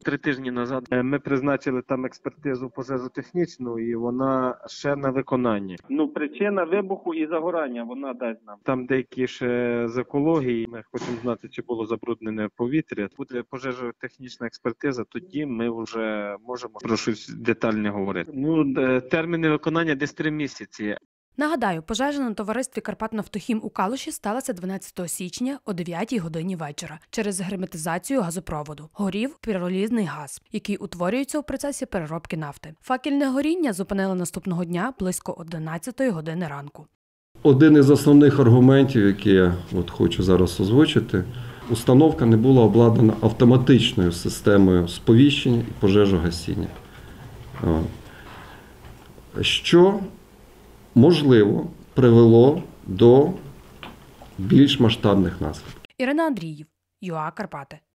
3 тижні назад ми призначили там експертизу пожежотехнічну, і вона ще на виконанні. Причина вибуху і загорання вона дасть нам. Там деякі ще з екології, ми хочемо знати, чи було забруднене повітря. Буде пожежотехнічна експертиза, тоді ми вже можемо про щось детальне говорити. Терміни виконання десь 3 місяці. Нагадаю, пожежа на товаристві «Карпатнафтохім» у Калуші сталася 12 січня о 9 годині вечора через герметизацію газопроводу. Горів піролізний газ, який утворюється у процесі переробки нафти. Факельне горіння зупинили наступного дня близько 11 години ранку. Один із основних аргументів, які я хочу зараз озвучити, установка не була обладнана автоматичною системою сповіщення і пожежогасіння. Що, можливо, привело до більш масштабних наслідків. Ірина Андріїв, ЮА Карпати.